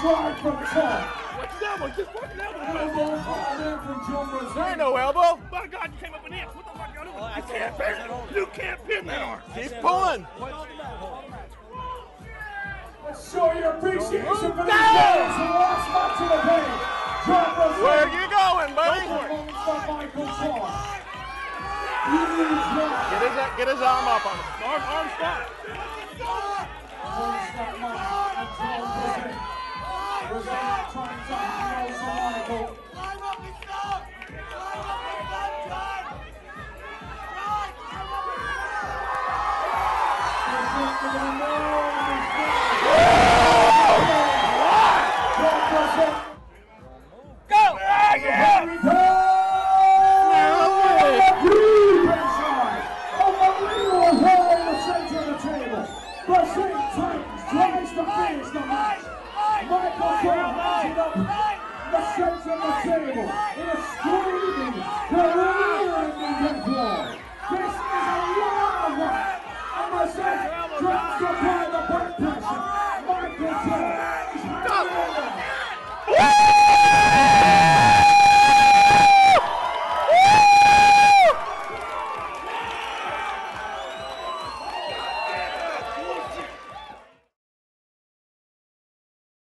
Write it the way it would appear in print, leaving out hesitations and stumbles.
drive from top. What's the elbow? Just watch the elbow. Elbow called in from Joe Rosado. There ain't no elbow. My God, you came up in this. What the fuck y'all doing? You can't pin it. You can't pin that arm. Keep pulling. Let's show your appreciation for these guys who lost much of the pain. Joe Rosado. Where you going, buddy? Moments by Michael Clark. Get his arm up on him. Arm stop. Arm stop,